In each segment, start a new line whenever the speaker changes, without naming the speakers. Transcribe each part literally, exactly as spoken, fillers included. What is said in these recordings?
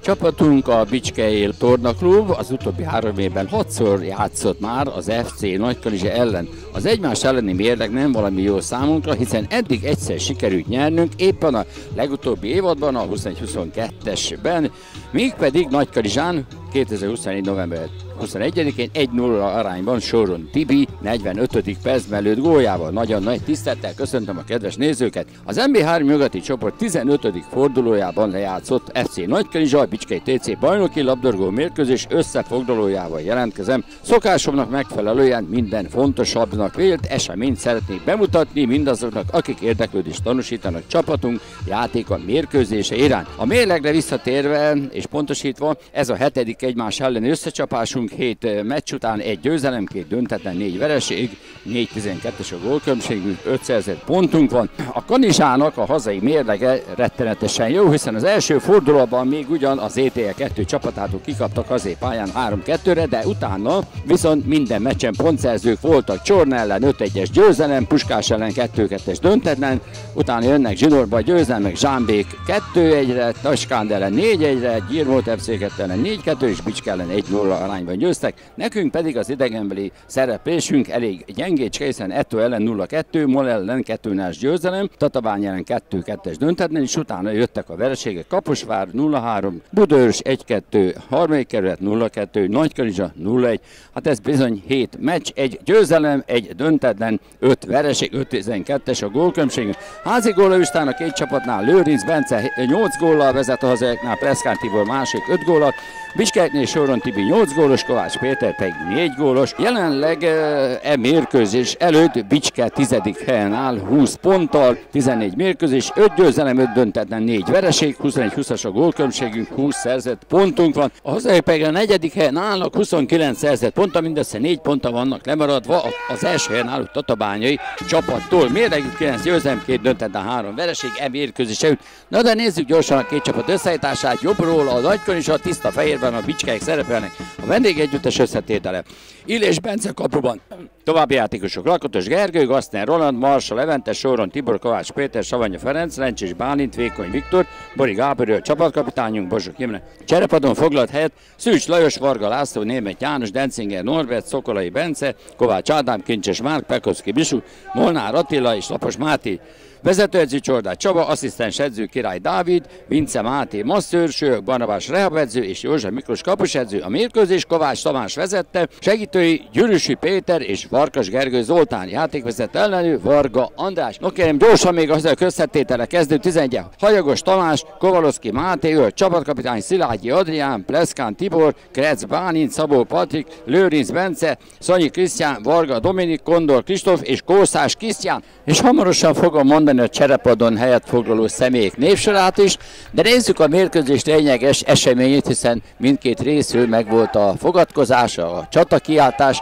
Csapatunk a Bicskei Tornaklub, az utóbbi három évben hatszor játszott már az ef cé Nagykanizsa ellen. Az egymás elleni mérleg nem valami jó számunkra, hiszen eddig egyszer sikerült nyernünk, éppen a legutóbbi évadban, a huszonegy huszonkettesben, mégpedig Nagykanizsán kétezer-huszonnégy november huszonegyedikén egy nulla arányban Soron Tibi negyvenötödik percben lőtt góljával. Nagyon nagy tisztelettel köszöntöm a kedves nézőket. Az em bé három nyugati csoport tizenötödik fordulójában lejátszott ef cé Nagykanizsa, a Bicskei té cé bajnoki labdarúgó mérkőzés összefoglalójával jelentkezem. Szokásomnak megfelelően minden fontosabbnak vélt eseményt szeretnék bemutatni mindazoknak, akik érdeklődést tanúsítanak csapatunk játéka mérkőzése iránt. A mérlegre visszatérve és pontosítva, ez a hetedik egymás elleni összecsapásunk, hét meccs után egy győzelem, két döntetlen, négy vereség, négy tizenkettes a gólkülönbségünk, öt szerzett pontunk van. A Kanizsának a hazai mérlege rettenetesen jó, hiszen az első fordulóban még ugyan az é té el kettő csapatától kikaptak hazépályán három kettőre, de utána viszont minden meccsen pontszerzők voltak. Csorna ellen öt egyes győzelem, Puskás ellen kettő kettes döntetlen, utána jönnek Zsinórba győzelmek, Zsámbék kettő egyre, Taskánd ellen négy egyre, Gyirmót ef cé kettő ellen négy kettő és Bicske ellen egy nulla arányban győztek. Nekünk pedig az idegenbeli szereplésünk elég gyengécske, hiszen Ettó ellen nulla kettő, Mol ellen kettő nullás győzelem, Tatabány ellen kettő kettes döntetlen, és utána jöttek a vereségek. Kaposvár nulla három, Budaörs egy kettő, harmadik kerület nulla kettő, Nagykanizsa nulla egy. Hát ez bizony hét meccs, egy győzelem, egy döntetlen, öt vereség, öt tizenkettes a gólkülönbségünk. Házi gólövistán a két csapatnál Lőrinc Bence nyolc góllal vezet, a hazaiaknál Preszkán Tibor másik öt góllal, Biskeknél Soron Tibi nyolc gólos, Kovács Péter pedig négy gólos. Jelenleg e mérkőzés előtt Bicske tizedik helyen áll húsz ponttal, tizennégy mérkőzés, öt győzelem, öt döntetlen, négy vereség, huszonegy huszas a gólkülönbségünk, húsz szerzett pontunk van. A hazaiak pedig a negyedik helyen állnak, huszonkilenc szerzett ponttal, mindössze négy ponttal vannak lemaradva az első helyen álló tatabányai csapattól. Mérlegük kilenc győzelem, két döntetlen, három vereség, e mérkőzés előtt. Na de nézzük gyorsan a két csapat összeállítását. Jobbról a Nagykanizsa, tiszta fehérben a Bicskeiek szerepelnek, a vendégegyüttes összetétele. Illés Bence kapuban. További játékosok: Lakatos Gergő, Gasztner Roland, Marsa Levente, Soron Tibor, Kovács Péter, Savanya Ferenc, Lencsés Bálint, Vékony Viktor, Bori Gábor, csapatkapitányunk, Bozsok Imre. Cserepadon foglalt helyet Szűcs Lajos, Varga László, Németh János, Dencinger Norbert, Szokolai Bence, Kovács Ádám, Kincses Márk, Pekovszki Bisu, Molnár Attila és Lapos Máté. Vezetőedző Csordás Csaba, asszisztens edző Király Dávid, Vince Máté masszőr, Sőök Barnabás rehabedző és József Miklós kapusedző. A mérkőzés Kovács Tamás vezette, segítői Gyürüsi Péter és Farkas Gergő Zoltán, játékvezető ellenő Varga András. No kérem, gyorsan még az összetétele kezdő tizenegy. Hajagos Tamás, Kovaloszki Máté, ő csapatkapitány Szilágyi Adrián, Pleszkán Tibor, Krec Bálint, Szabó Patrik, Lőrinc Bence, Szanyi Krisztián, Varga Dominik, Kondor Kristóf és Kószás Krisztián. És hamarosan fogom mondani a cserepadon helyet foglaló személyek névsorát is, de nézzük a mérkőzés lényeges eseményét, hiszen mindkét részről megvolt a fogadkozás, a csatakiáltás.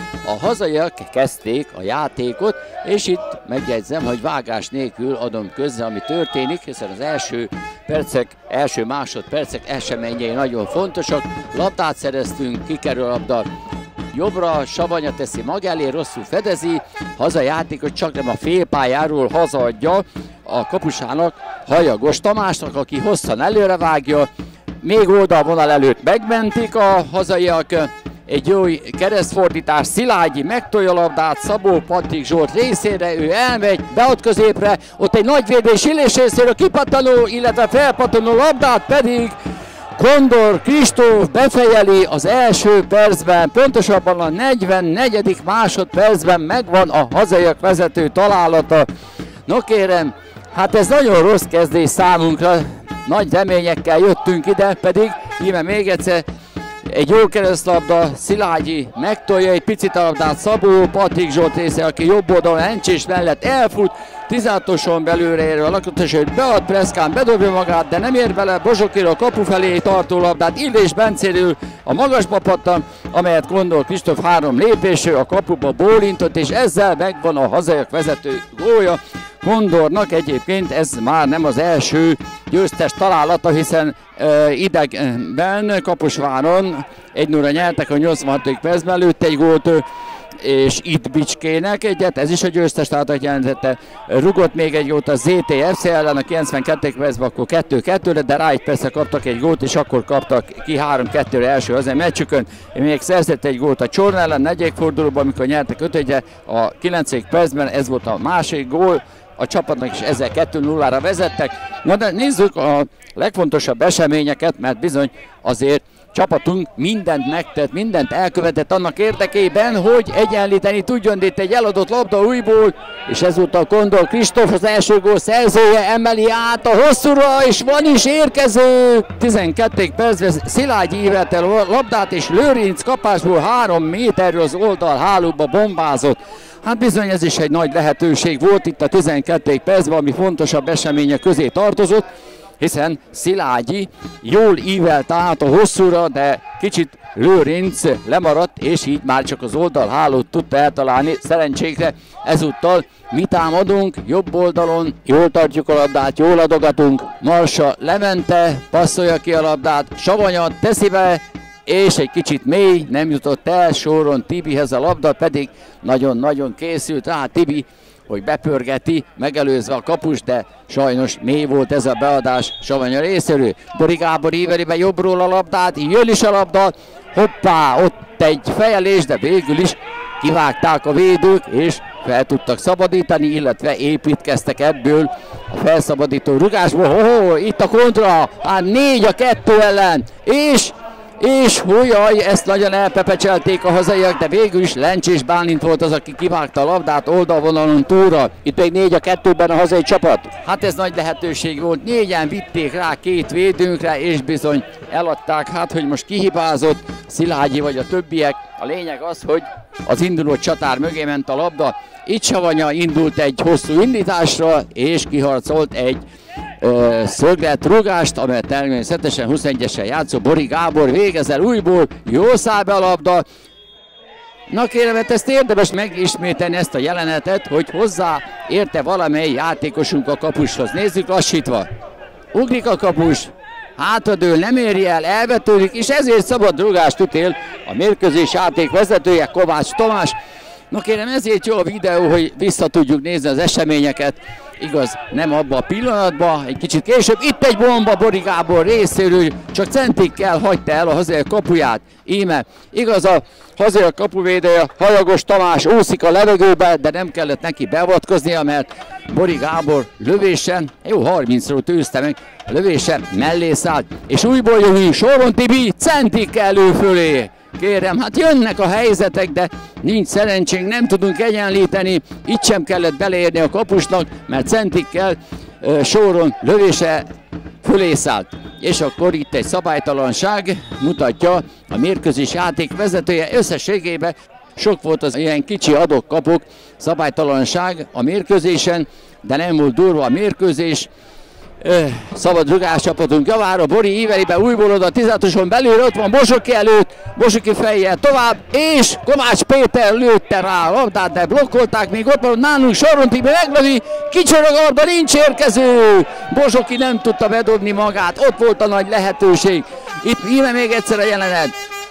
A hazaiak kezdték a játékot, és itt megjegyzem, hogy vágás nélkül adom közre, ami történik, hiszen az első percek, első másodpercek eseményei nagyon fontosak. Labdát szereztünk, kikerül a labda jobbra, Savanya teszi maga elé, rosszul fedezi, hazajátékot csak nem a félpályáról hazaadja a kapusának, Hajagos Tamásnak, aki hosszan előrevágja, még oldalvonal előtt megmentik a hazaiak, egy jó keresztfordítás, Szilágyi megtolja a labdát Szabó Patrik Zsolt részére, ő elmegy, bead középre, ott egy nagy védés Illés részéről kipattanó, illetve felpattanó labdát pedig Kondor Kristóf befejeli az első percben, pontosabban a negyvennegyedik másodpercben megvan a hazaiak vezető találata. No kérem, hát ez nagyon rossz kezdés számunkra, nagy reményekkel jöttünk ide, pedig íme még egyszer egy jó keresztlabda, Szilágyi megtolja egy picit a labdát Szabó Patrik Zsolt része, aki jobb oldalon Encsés mellett elfut, tizenhatoson belőle ér a Lakatos, hogy bead, Preszkán bedobja magát, de nem ér vele, Bozsokira a kapu felé tartó labdát, Illés Bencéről a magasba pattan, amelyet Kondor Kristóf három lépésről a kapuba bólintott, és ezzel megvan a hazaiak vezető gólja. Kondornak egyébként ez már nem az első győztes találata, hiszen e, idegben Kaposváron egy nulla nyertek a nyolcvanhatodik percben, lőtt egy gólt és itt Bicskének egyet, ez is a győztes tátat jelentette. Rugott még egy gólt a zé té ef cé ellen a kilencvenkettő percben, akkor kettő kettőre, de rá egy persze kaptak egy gólt, és akkor kaptak ki három kettőre első hazai meccsükön. Még szerzett egy gólt a Csorna ellen negyedik fordulóban, amikor nyertek öt egyre a kilencedik percben, ez volt a másik gól a csapatnak, és ezzel kettő nullára vezettek. Na de nézzük a legfontosabb eseményeket, mert bizony azért csapatunk mindent megtett, mindent elkövetett annak érdekében, hogy egyenlíteni tudjon. Itt egy eladott labda újból, és ezúttal Kondor Kristóf, az első gól szerzője, emeli át a hosszúra, és van is érkező. tizenkettedik percben Szilágyi ívelte a labdát, és Lőrinc kapásból három méterről az oldal hálóba bombázott. Hát bizony ez is egy nagy lehetőség volt itt a tizenkettedik percben, ami fontosabb események közé tartozott, hiszen Szilágyi jól ívelt át a hosszúra, de kicsit Lőrinc lemaradt, és így már csak az oldalhálót tudta eltalálni. Szerencsénkre ezúttal mi támadunk, jobb oldalon, jól tartjuk a labdát, jól adogatunk. Marsa Levente passzolja ki a labdát, Savanyat teszi be, és egy kicsit mély, nem jutott el soron Tibihez a labda, pedig nagyon-nagyon készült rá Tibi, hogy bepörgeti, megelőzve a kapust, de sajnos mély volt ez a beadás Savanya részéről. Bori Gábor íveli be jobbról a labdát, jön is a labda, hoppá, ott egy fejelés, de végül is kivágták a védők, és fel tudtak szabadítani, illetve építkeztek ebből a felszabadító rugásból. Ho-ho, itt a kontra, hát négy a kettő ellen, és És hújjaj, ezt nagyon elpepecselték a hazaiak, de végül is Lencsés Bálint volt az, aki kivágta a labdát oldalvonalon túlra. Itt még négy a kettőben a hazai csapat. Hát ez nagy lehetőség volt, négyen vitték rá két védőnkre, és bizony eladták. Hát, hogy most kihibázott Szilágyi vagy a többiek, a lényeg az, hogy az induló csatár mögé ment a labda. Itt Savanya indult egy hosszú indításra, és kiharcolt egy Ö, szöglet rugást, amelyet természetesen huszonegyesen játszó Bori Gábor végezel újból, jól száll be a labda. Na kérem, hát ezt érdemes megismételni, ezt a jelenetet, hogy hozzá érte valamely játékosunk a kapushoz. Nézzük lassítva. Ugrik a kapus, hátradől, nem éri el, elvetődik, és ezért szabad rugást ütél a mérkőzés játék vezetője, Kovács Tamás. Na kérem, ezért jó a videó, hogy vissza tudjuk nézni az eseményeket. Igaz, nem abban a pillanatban, egy kicsit később. Itt egy bomba Bori Gábor részéről, csak centikkel hagyta el a hazai kapuját. Íme, igaz, a hazai kapuvédője Hajagos Tamás úszik a levegőbe, de nem kellett neki beavatkoznia, mert Bori Gábor lövésen, jó harmincról tűzte meg, lövésen mellé szállt, és újból jön Soron Tibi centikkel ő fölé. Kérem, hát jönnek a helyzetek, de nincs szerencsénk, nem tudunk egyenlíteni. Itt sem kellett beleérni a kapusnak, mert centikkel uh, Soron lövése fölé szállt. És akkor itt egy szabálytalanság mutatja a mérkőzés játék vezetője. Összességében sok volt az ilyen kicsi adok-kapok szabálytalanság a mérkőzésen, de nem volt durva a mérkőzés. Szabad rugás csapatunk javára, Bori íveli be újból oda a tizenhatoson belül, ott van Bosoki előtt, Bosoki fejjel tovább, és Kovács Péter lőtte rá a labdát, de blokkolták, még ott van nálunk Soron Tibi meglövi, kicsorog a labda, nincs érkező, Bosoki nem tudta bedobni magát, ott volt a nagy lehetőség. Itt íme még egyszer a jelenet,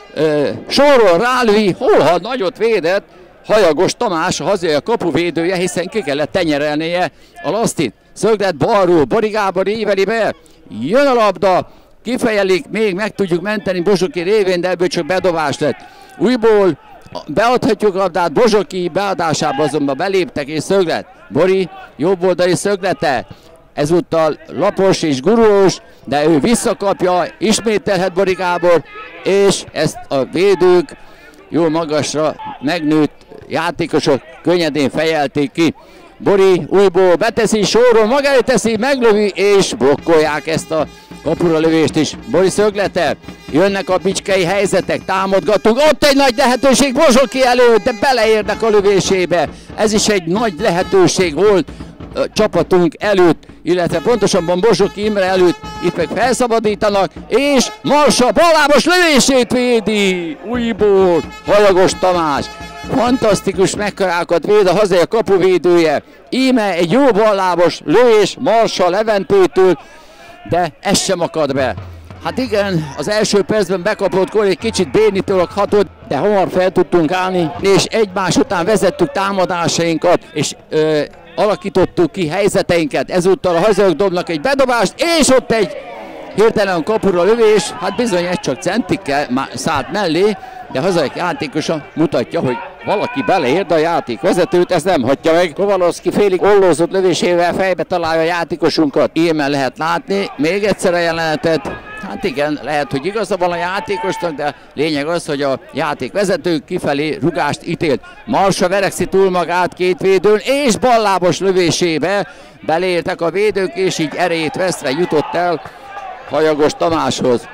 Soron rálövi, hol nagyot védett Hajagos Tamás, a hazai a kapuvédője, hiszen ki kellett tenyerelnie a lasztit. Szöglet balról, Bori Gábor íveli be, jön a labda, kifejelik, még meg tudjuk menteni Bosoki révén, de ebből csak bedobás lett. Újból beadhatjuk a labdát, Bosoki beadásába azonban beléptek, és Szöglet. Bori jobb oldali szöglete, ezúttal lapos és gurulós, de ő visszakapja, ismételhet Bori Gábor, és ezt a védők jó magasra megnőtt játékosok könnyedén fejelték ki. Bori újból beteszi, Soron maga elé teszi, meglövi, és blokkolják ezt a kapura lövést is. Bori szöglete, jönnek a bicskei helyzetek, támadgatunk, ott egy nagy lehetőség Bosoki előtt, de beleérnek a lövésébe. Ez is egy nagy lehetőség volt a csapatunk előtt, illetve pontosabban Bosoki Imre előtt, itt meg felszabadítanak, és Marsa ballábos lövését védi, újból Hajagos Tamás. Fantasztikus megkarákat véd a hazai kapuvédője. Íme egy jó ballábos lövés Marsa Leventétől, de ez sem akad be. Hát igen, az első percben bekapott gól egy kicsit bénítőleg hatott. de hamar fel tudtunk állni, és egymás után vezettük támadásainkat, és ö, alakítottuk ki helyzeteinket. Ezúttal a hazaiak dobnak egy bedobást, és ott egy hirtelen kapura lövés, hát bizony egy csak centikkel szállt mellé, de a hazaiak játékosa mutatja, hogy valaki beleér, de a játékvezetőt ezt nem hagyja meg. Kovalowski félig ollózott lövésével fejbe találja a játékosunkat. Ilyenben lehet látni még egyszer a jelenetet. Hát igen, lehet, hogy igaza van a játékosnak, de lényeg az, hogy a játékvezető kifelé rugást ítélt. Marsa verekszi túl magát két védőn, és ballábos lövésébe beleértek a védők, és így erejét vesztve jutott el Hajagos Tamáshoz.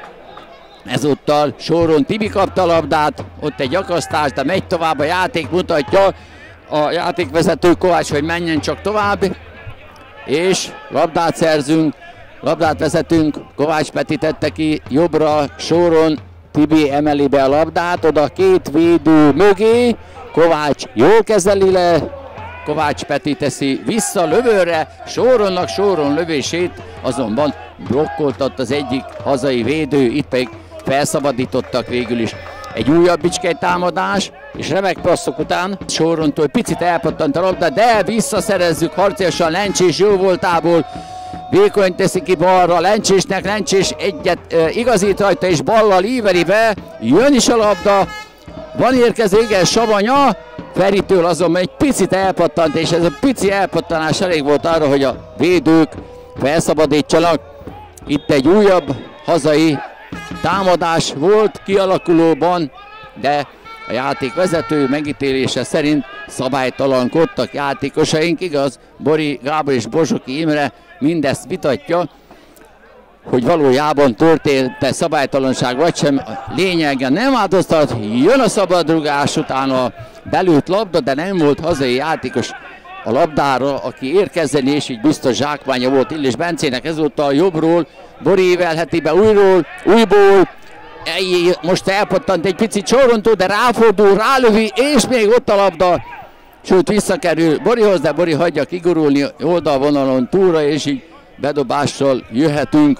Ezúttal Sóron Tibi kapta a labdát, ott egy akasztás, de megy tovább a játék, mutatja a játékvezető Kovács, hogy menjen csak tovább, és labdát szerzünk, labdát vezetünk, Kovács Peti tette ki jobbra, Sóron Tibi emeli be a labdát, oda két védő mögé, Kovács jól kezeli le, Kovács Peti teszi vissza lövőre, Sóronnak Sóron lövését azonban blokkoltat az egyik hazai védő, itt pedig felszabadítottak végül is. Egy újabb bicskei támadás, és remek passzok után Sorontól picit elpattant a labda, de visszaszerezzük harciasan Lencsés jó voltából. Vékony teszi ki balra Lencsésnek, Lencsés egyet e, igazít rajta, és ballal íveri be, jön is a labda, van érkező, igen, Savanya, Feritől azonban egy picit elpattant, és ez a pici elpattanás elég volt arra, hogy a védők felszabadítsanak. Itt egy újabb hazai támadás volt kialakulóban, de a játékvezető megítélése szerint szabálytalankodtak játékosaink, igaz? Bori Gábor és Bozsoki Imre mindezt vitatja, hogy valójában történt-e szabálytalanság vagy sem. A lényegen nem változtat, jön a szabadrugás, utána belőtt labda, de nem volt hazai játékos a labdára, aki érkezzen, és így biztos zsákmánya volt Illés Bencének. ezúttal jobbról Bori évelheti be újról, újból, most elpattant egy picit Sorontól, de ráfordul, rálövi, és még ott a labda, sőt visszakerül Borihoz, de Bori hagyja kigurulni oldalvonalon túlra, és így bedobással jöhetünk.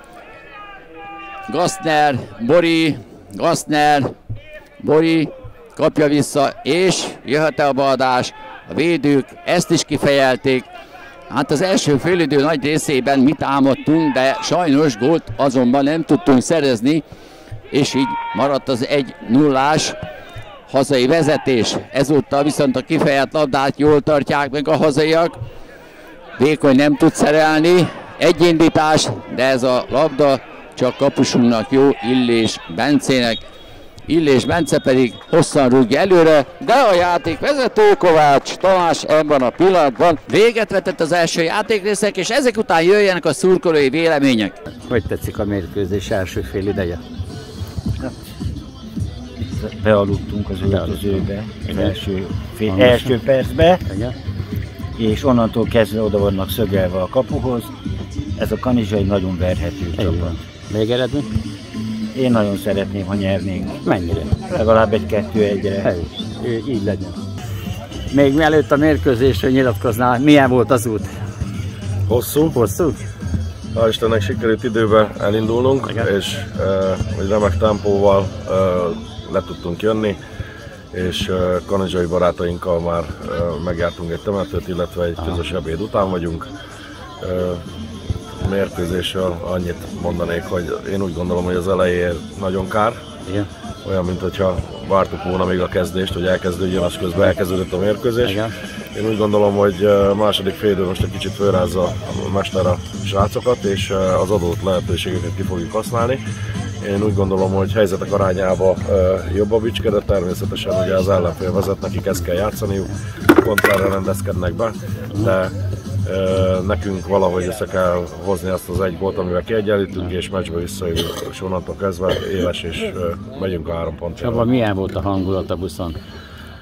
Gaszner, Bori, Gaszner, Bori kapja vissza, és jöhet a beadás. A védők ezt is kifejelték. Hát az első félidő nagy részében mi támadtunk, de sajnos gólt azonban nem tudtunk szerezni, és így maradt az egy nullás hazai vezetés. Ezúttal viszont a kifejelt labdát jól tartják meg a hazaiak. Vékony nem tud szerelni, egy indítás, de ez a labda csak kapusunknak jó, Illés Bencének. Illés Bence pedig hosszan rúgja előre, de a játékvezető Kovács Tamás ebben a pillanatban véget vetett az első játékrészek, és ezek után jöjjenek a szurkolói vélemények.
Hogy tetszik a mérkőzés első fél ideje?
Bealudtunk az öltözőbe az első, fél, első percbe, igen. És onnantól kezdve oda vannak szögelve a kapuhoz. Ez a kanizsai nagyon verhető csapat.
Még eredmény?
Én nagyon szeretném, ha nyernénk.
Mennyire?
Legalább egy kettő egyre.
Így legyen. Még mielőtt a mérkőzésről nyilatkoznál, milyen volt az út?
Hosszú.
Hosszú?
Hál' Istennek sikerült időben elindulnunk, igen. És uh, egy remek tempóval uh, le tudtunk jönni, és uh, kanizsai barátainkkal már uh, megjártunk egy temetőt, illetve egy közös ebéd után vagyunk. Uh, mérkőzésről annyit mondanék, hogy én úgy gondolom, hogy az elején nagyon kár.
Igen.
Olyan, mint hogyha vártuk volna még a kezdést, hogy elkezdődjön, az közben elkezdődött a mérkőzés.
Igen.
Én úgy gondolom, hogy második fél idő most egy kicsit fölrázza a mester a srácokat, és az adott lehetőségeket ki fogjuk használni. Én úgy gondolom, hogy helyzetek arányában jobb a bicske, de természetesen ugye az ellenfél vezet, nekik ezt kell játszaniuk, kontrára rendezkednek be, de nekünk valahogy össze kell hozni azt az egy gólt, amivel kiegyenlítünk, és meccsbe visszajövünk, és onnantól kezdve éles, és megyünk a három pontjára.
Csaba, milyen volt a hangulat a buszon?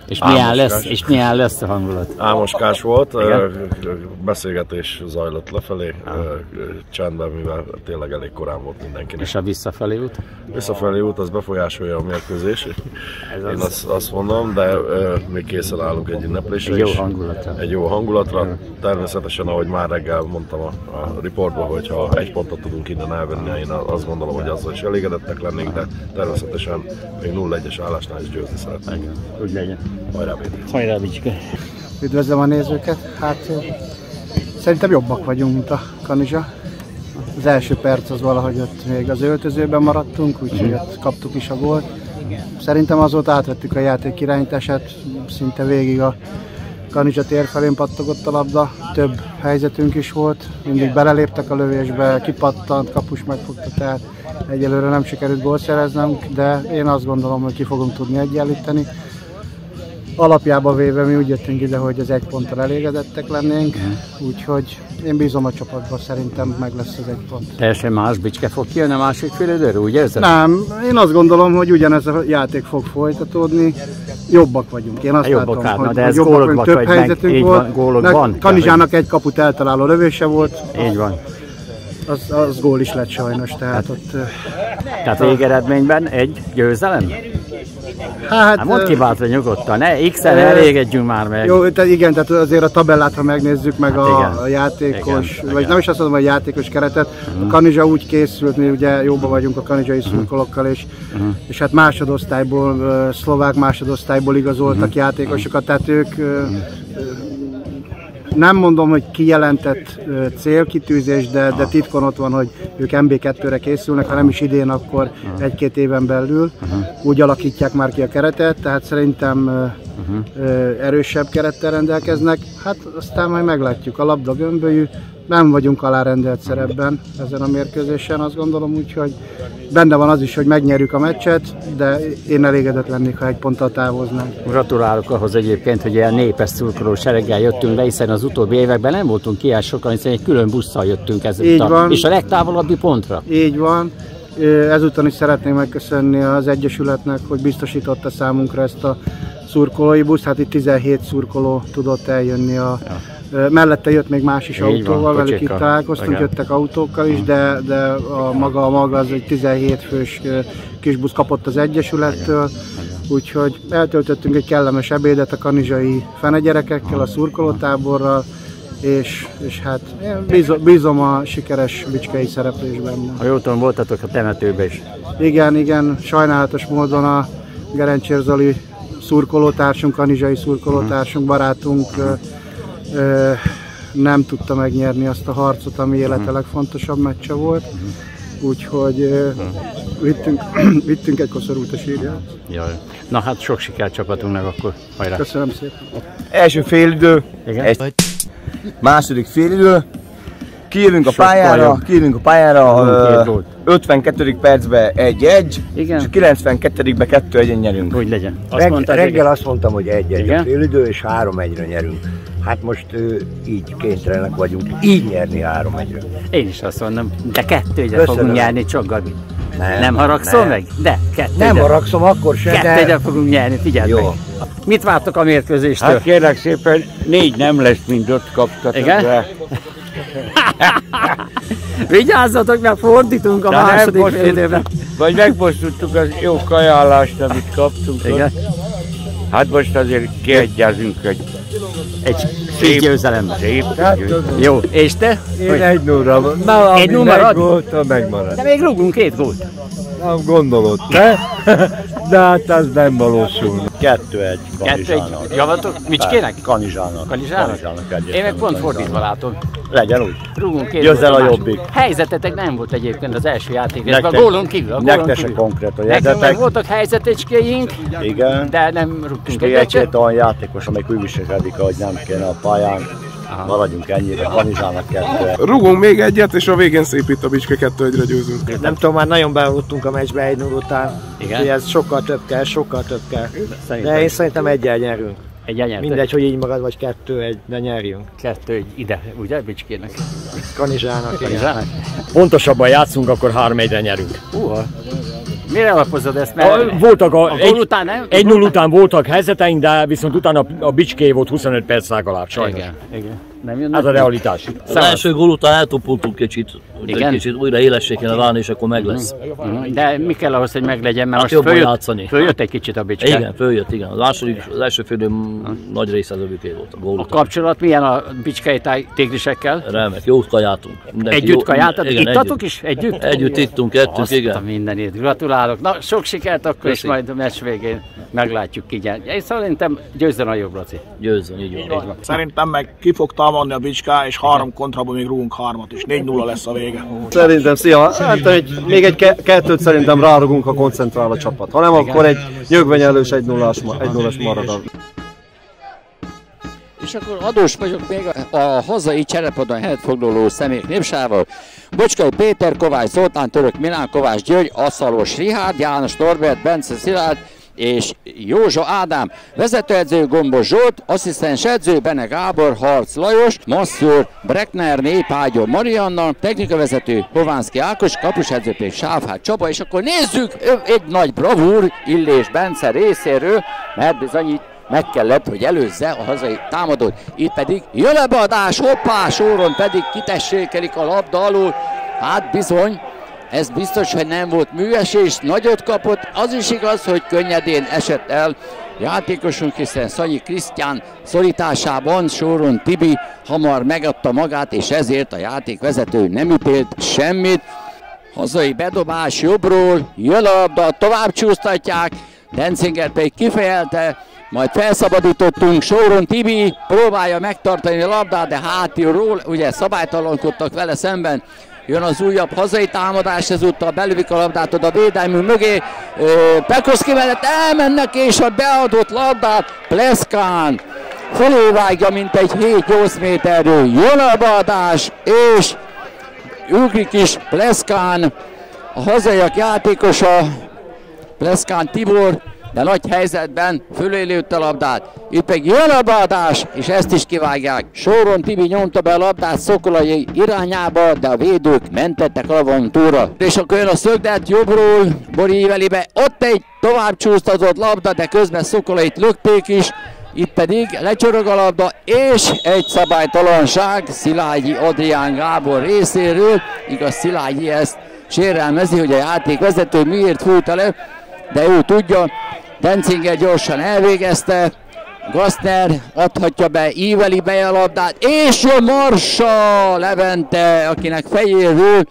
És milyen, lesz, és milyen lesz a hangulat?
Álmoskás volt,
Igen?
beszélgetés zajlott lefelé, ah. csendben, mivel tényleg elég korán volt mindenkinek.
És a visszafelé út?
Visszafelé út, az befolyásolja a mérkőzés. Én az... azt, azt mondom, de még készen állunk egy ünneplésre.
Egy jó hangulatra.
Egy jó hangulatra. Ja. Természetesen, ahogy már reggel mondtam a, a riportban, hogy ha egy pontot tudunk innen elvenni, én azt gondolom, hogy azzal is elégedettek lennénk, de természetesen még nulla egyes állásnál is győzni szeretnénk.
Úgy legyen.
Hajrá, Béti!
Hajrá, Bicske!
Üdvözlöm a nézőket! Hát szerintem jobbak vagyunk, mint a Kanizsa. Az első perc az valahogy ott még az öltözőben maradtunk, úgyhogy ott kaptuk is a gólt. Szerintem azóta átvettük a játék irányítását, szinte végig a Kanizsa tér felén pattogott a labda, több helyzetünk is volt, mindig beleléptek a lövésbe, kipattant, kapus megfogta, tehát egyelőre nem sikerült gólt szereznünk, de én azt gondolom, hogy ki fogunk tudni egyenlíteni. Alapjában véve mi úgy jöttünk ide, hogy az egy ponttal elégedettek lennénk, úgyhogy én bízom a csapatban, szerintem meg lesz az egy pont.
Teljesen más Bicske fog kijönni a másik fél időre, úgy érzed?
Nem, én azt gondolom, hogy ugyanez a játék fog folytatódni, jobbak vagyunk. Én azt
jobbak
látom,
hogy,
de
ez
jobbak vagyunk, több helyzetünk
meg,
volt.
Van, van,
Kanizsának egy kaput eltaláló lövése volt.
Így van.
Az, az gól is lett sajnos, tehát hát, ott...
Tehát végeredményben egy győzelem?
Hát,
hát mondd ki bátran nyugodtan, ne X-en elégedjünk már meg.
Jó, te, igen, tehát azért a tabellát, ha megnézzük meg hát a, a játékos, igen, vagy igen. Nem is azt mondom, hogy a játékos keretet, uh-huh. A Kanizsa úgy készült, mi ugye jóban vagyunk a kanizsai szurkolókkal, és, uh-huh. és hát másodosztályból, szlovák másodosztályból igazoltak uh-huh. játékosokat, tehát ők uh-huh. nem mondom, hogy kijelentett célkitűzés, de, de titkon ott van, hogy ők em bé kettőre készülnek, ha nem is idén, akkor egy-két éven belül. Uh-huh. Úgy alakítják már ki a keretet, tehát szerintem uh-huh. erősebb kerettel rendelkeznek. Hát aztán majd meglátjuk, a labda gömbölyű, nem vagyunk alárendelt szerepben ezen a mérkőzésen, azt gondolom, úgyhogy benne van az is, hogy megnyerjük a meccset, de én elégedett lennék, ha egy ponttal távoznánk.
Gratulálok ahhoz egyébként, hogy ilyen népes szurkoló sereggel jöttünk be, hiszen az utóbbi években nem voltunk ki el sokan, hiszen egy külön busszal jöttünk ezúttal. És a legtávolabbi pontra.
Így van. Ezúttal is szeretném megköszönni az Egyesületnek, hogy biztosította számunkra ezt a szurkolói buszt. Hát itt tizenhét szurkoló tudott eljönni a... Ja. Mellette jött még más is így autóval, van, velük itt találkoztunk, jöttek autókkal is, de, de a maga, a maga az egy tizenhét fős kis busz kapott az Egyesülettől, úgyhogy eltöltöttünk egy kellemes ebédet a kanizsai fenegyerekekkel, a szurkolótáborral, és, és hát bízom, bízom a sikeres bicskei szereplésben.
Ha jól tudom, voltatok a temetőbe is.
Igen, igen, sajnálatos módon a Gerencsér Zoli szurkolótársunk, kanizsai szurkolótársunk, barátunk Ö, nem tudta megnyerni azt a harcot, ami élete legfontosabb meccse volt, úgyhogy ö, vittünk, vittünk egy koszorút a sírjához.
Jaj. Na hát sok sikert csapatunknak akkor, hajrá!
Köszönöm szépen!
Első félidő, egy második félidő, kijövünk a pályára, kijövünk a pályára, ötvenkettedik percben egy-egy, és a kilencvenkettedikben kettő-egyen nyerünk.
Hogy legyen.
Azt Reg mondtad, reggel azt mondtam, hogy egy-egy a félidő, és három-egyre nyerünk. Hát most uh, így kénytelenek vagyunk, így nyerni három-egyre.
Én is azt mondom, de kettő-egyre fogunk nyerni, csak Gabi.
Nem,
nem haragszol
nem.
meg? De, kettő
Nem haragszom akkor se,
kettő
de...
Kettő-egyre fogunk nyerni, figyeld meg. Mit vártok a mérkőzéstől?
Hát kérlek szépen, négy nem lesz, mint öt kaptatok.
Igen?
De...
Vigyázzatok, mert fordítunk a de második félidőben.
Vagy megfosztottuk az jó kajállást, amit kaptunk. Igen. Hát most azért kiegyezünk egy...
Egy szép győzelemben.
Szép.
Jó, és te?
Én egy nulla.
Na, egy nulla marad?
Gólt, megmarad.
De még rúgunk két gólt.
Nem gondolod, te? De hát ez nem valósul.
Kettő-egy
Kanizsának. Javatok? Micskének?
Kanizsának.
Kanizsának? Én meg pont fordítva látom.
Legyen úgy.
Rúgunk két
Jössz el a jobbik.
Helyzetetek nem volt egyébként az első játékban. A gólon kívül. A
nektek se konkrét a
jegyzetek. Nekünk meg voltak helyzetecskéink,
igen,
de nem rúgtunk
egyet. És egy olyan játékos, amelyik úgy viselkedik, ahogy nem kéne a pályán. Aha. Maradjunk ennyire, Kanizsának kettő.
Rugunk még egyet, és a végén szépít a Bicske, kettő-egyre győzünk.
Nem tudom, már nagyon bealudtunk a meccsbe egy null után.
Igen?
Ez sokkal több kell, sokkal több kell. Szerintem. De én szerintem egyel nyerünk.
Egyel nyertek?
Mindegy, hogy így marad, vagy kettő-egy, de nyerjünk.
Kettő-egy ide, ugye Bicskének?
Kanizsának,
Kanizsának?
Pontosabban játszunk, akkor három-egyre nyerünk.
Uha. Mire alapozod ezt? Mert
voltak a,
a
egy,
után nem?
egy null után voltak helyzeteink, de viszont utána a Bicské volt huszonöt perc legalább, sajnos.
Igen, igen. Nem
ez a realitás.
Az első gól után eltopultunk kicsit,
igen?
kicsit újra élessé kéne válni, és akkor meg lesz.
Uh-huh. De mi kell ahhoz, hogy meglegyen, mert
hát
most följött, följött egy kicsit a Bicske.
Igen, följött, igen. Az, második, az első félidő uh-huh. nagy része az övéké volt a gól
A
után.
kapcsolat milyen a bicskei tigrisekkel?
Remek, jót kajáltunk.
Mindenki együtt kajáltatok? Ittatok is? Együtt?
Együtt ittunk, ettünk,
azt
igen.
a mindenét. Gratulálok. Na, sok sikert akkor is majd a meccs végén meglátjuk ki. Én szerintem győzzön a jobb, Laci.
Győzzön, így van.
Így van.
Szerintem meg ki fog támadni a Bicska, és három kontrában még rúgunk hármat, és négy nulla lesz a vége.
Szerintem, szia! Hát egy, még egy ke- kettőt szerintem rárugunk, ha koncentrál a csapat. Ha nem, igen, akkor egy nyögvenyelős egy nullás marad a...
És akkor adós vagyok még a, a hazai cserepadon helyet foglaló személyek népsával. Bocskai Péter, Kovács Zoltán, Török Milán, Kovács György, Asszalos Richárd, János Norbert, Bence Szilárd és Józsa Ádám. Vezetőedző Gombos Zsolt, asszisztens edző Bene Gábor, Harc Lajos, masszőr Breckner, Népágyó Marianna, technikavezető Hovánszki Ákos, kapusedző pedig Sáfhád Csaba, és akkor nézzük egy nagy bravúr Illés Bence részéről, mert bizony itt meg kellett, hogy előzze a hazai támadót. Itt pedig jön a beadás, hoppá, soron pedig kitessékelik a labda alul. Hát bizony, ez biztos, hogy nem volt műesés, nagyot kapott. Az is igaz, hogy könnyedén esett el játékosunk, hiszen Szanyi Krisztián szorításában Soron Tibi hamar megadta magát, és ezért a játékvezető nem ítélt semmit. Hazai bedobás jobbról, jön a labda, tovább csúsztatják, Denzinger pedig kifejelte, majd felszabadítottunk, Soron Tibi próbálja megtartani a labdát, de hátulról, ugye szabálytalankodtak vele szemben. Jön az újabb hazai támadás, ezúttal belövik a labdát oda a védelmű mögé. Pekoszki mellett elmennek, és a beadott labdát Pleszkán fölé mint egy hét-nyolc méterről. Jön a beadás, és ugrik is Pleszkán, a hazaiak játékosa, Pleszkán Tibor, de nagy helyzetben fölélőtt a labdát. Itt pedig jön a beadás, és ezt is kivágják. Soron Tibi nyomta be a labdát Szokolai irányába, de a védők mentettek alapon túlra. És akkor jön a szögdet jobbról, Bori Ivelibe. Ott egy tovább csúsztatott labda, de közben Szokolait lökték is. Itt pedig lecsorog a labda, és egy szabálytalanság Szilágyi Adrián Gábor részéről. Igaz, Szilágyi ezt sérelmezi, hogy a játékvezető miért fújta le, de ő tudja. Denzinger gyorsan elvégezte, Gaszner adhatja be Ivelibe a labdát, és jön Marsa Levente, akinek fejéről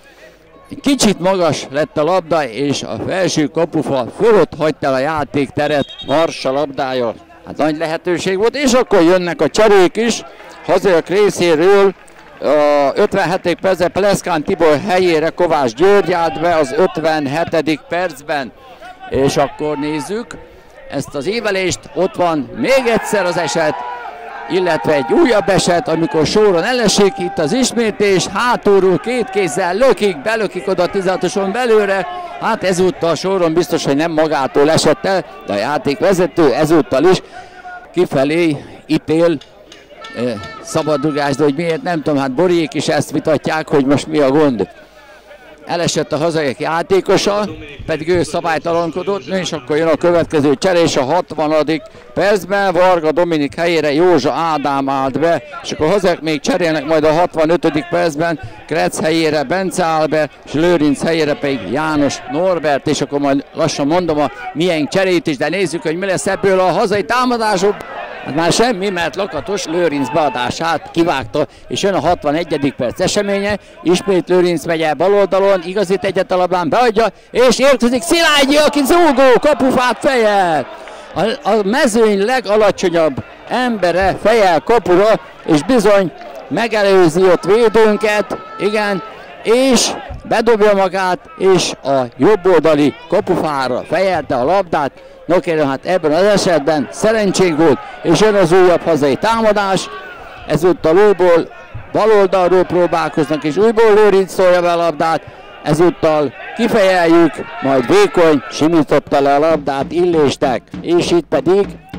kicsit magas lett a labda, és a felső kapufal fölött hagyta el a játékteret. Marsa labdája, hát nagy lehetőség volt, és akkor jönnek a cserék is, hazaiak részéről. A ötvenhetedik percben Pleszkán Tibor helyére Kovács György állt be az ötvenhetedik percben. És akkor nézzük ezt az ívelést, ott van még egyszer az eset, illetve egy újabb eset, amikor Soron elesik, itt az ismétlés, hátulról két kézzel lökik, belökik oda tizenhatoson belőle, hát ezúttal Soron biztos, hogy nem magától esett el, de a játékvezető ezúttal is kifelé ítél eh, szabadrugást, de hogy miért nem tudom, hát Boriék is ezt vitatják, hogy most mi a gond. Elesett a hazaiak játékosa, pedig ő szabálytalankodott, és akkor jön a következő cserés a hatvanadik percben. Varga Dominik helyére Józsa Ádám állt be, és akkor hazaiak még cserélnek majd a hatvanötödik percben. Kretz helyére Bence áll be, és Lőrinc helyére pedig János Norbert, és akkor majd lassan mondom a milyen cserét is, de nézzük, hogy mi lesz ebből a hazai támadások. Hát már semmi, mert Lakatos Lőrinc beadását kivágta, és jön a hatvanegyedik perc eseménye, ismét Lőrinc megy el bal oldalon, igazít egyet a labdán, beadja, és érkezik Szilágyi, aki zúgó, kapufát fejel. A, a mezőny legalacsonyabb embere fejel kapura, és bizony megelőzi ott védőnket, igen, és bedobja magát, és a jobboldali kapufára fejelte a labdát. No kérem, hát ebben az esetben szerencsénk volt, és jön az újabb hazai támadás. Ezúttal újból baloldalról próbálkoznak, és újból Lőrinc szólja be a labdát. Ezúttal kifejeljük, majd vékony simította le a labdát Illésnek, és itt pedig